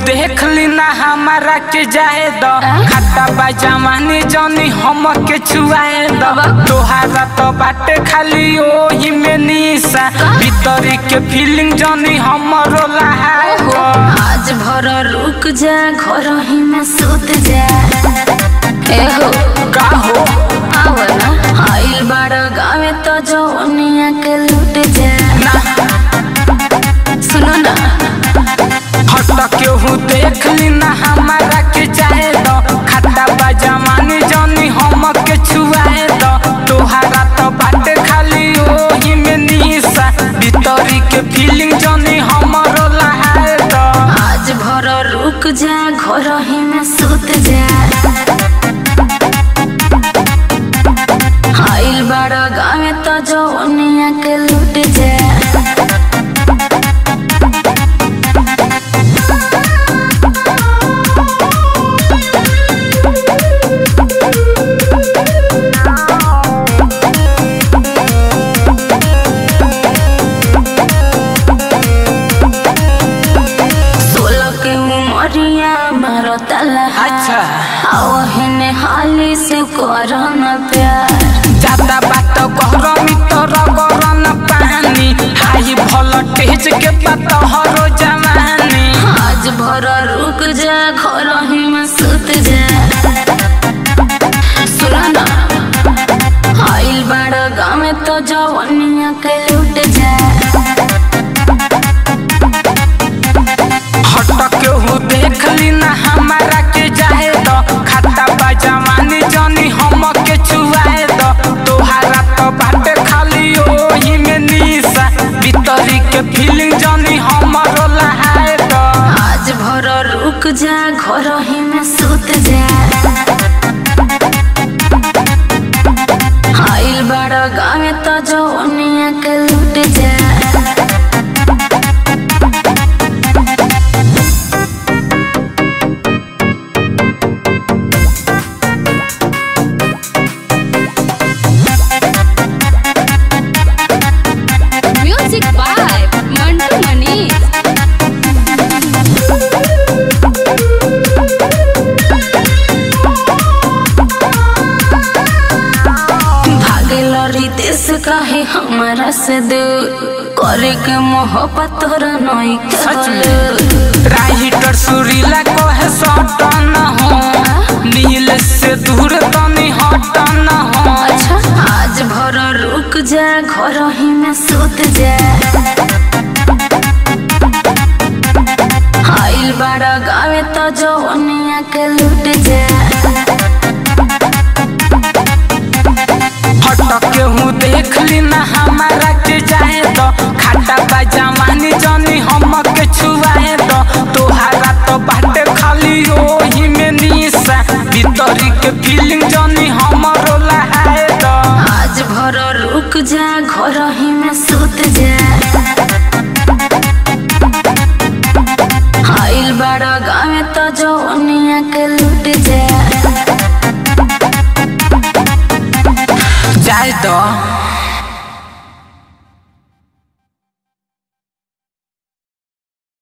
देख ली ना हमारा के जाए दो खाता बा जमानी जनी हम के छुआए दो तोहारा तो बाटे खाली ओही में निशा भीतरी के फीलिंग जनी हमरो लहाए दो आज भर रुक जा घर ही में सुत जा एहो का हो आवना आइल बड़ गावे तो जौनिया के लूट जा सुनो ना हट केहू देख ली ना हमारा के जाए दो खाता बा जमानी जनी हम के छुआए दो तोहारा तो बाटे खाली ओही में निशा भीतरी के फीलिंग जनी हमरो लहाए दो आज भर रुक जा घर ही में सुत जा आइल बड़ गावे तो जौनिया के लूट जा अच्छा आवहने हाली से करन प्यार ज्यादा बात कहरमी तोरा गरन पानी हाई वोल्टेज के बात हरो जवानी आज भर रुक जा घर ही में सुत जा सुना ना आइल बड़ गाँव में तो जवनिया के लूट जा हट केहू देख ली ना हमारा के जाए दो खाता बा जवानी जनी हम के छुआए दो तोहारा तो बाटे खाली ओही में निशा भीतरी के फीलिंग जनी हमरो लहाए दो आज भर रुक जा घर ही में सुत जा आइल बड़ गाँव में तो जौनिया के लूट जा काहे हमारा से दूर करे के मोहब्बत तोरा नहीं सच राइटर सुरीला को है सटन हो नील से दूर तनी हटन हो अच्छा आज भर रुक जा घर ही में सुत जा आइल बड़ गावे तो जौनिया के लूट जा हट केहू देख ली ना हमारा के जाए दो खाता बा जमानी जनी हम के छुआए दो तोहारा तो बाटे खाली ओही में निशा भीतरी के फीलिंग जनी हमरो लहाए दो आज भर रुक जा घर ही में सुत जा आइल बड़ गाँव में तो जौनिया के लूट जा जाए दो।